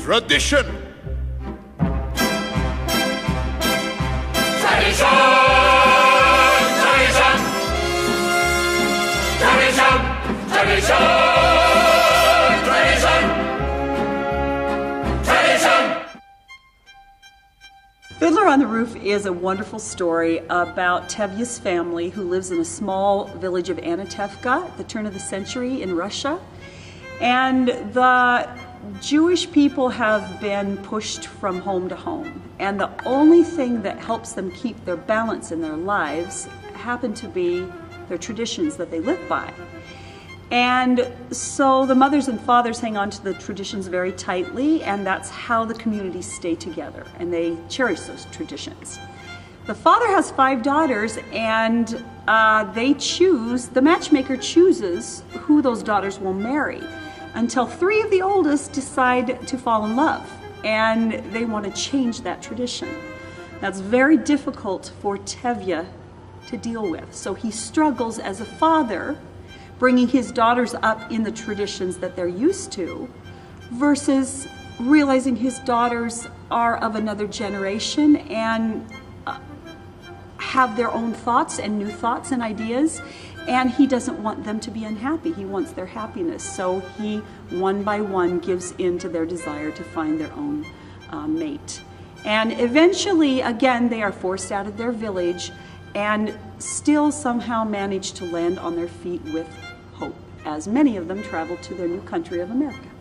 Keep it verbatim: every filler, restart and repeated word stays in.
tradition. Tradition, tradition, tradition, tradition, tradition, tradition. Fiddler on the Roof is a wonderful story about Tevye's family who lives in a small village of Anatevka at the turn of the century in Russia. And the Jewish people have been pushed from home to home. And the only thing that helps them keep their balance in their lives happen to be their traditions that they live by. And so the mothers and fathers hang on to the traditions very tightly, and that's how the communities stay together, and they cherish those traditions. The father has five daughters, and uh, they choose, the matchmaker chooses who those daughters will marry, until three of the oldest decide to fall in love, and they want to change that tradition. That's very difficult for Tevye to deal with. So he struggles as a father, bringing his daughters up in the traditions that they're used to, versus realizing his daughters are of another generation and uh, have their own thoughts and new thoughts and ideas, and he doesn't want them to be unhappy. He wants their happiness. So he, one by one, gives in to their desire to find their own uh, mate. And eventually, again, they are forced out of their village and still somehow manage to land on their feet with hope, as many of them travel to their new country of America.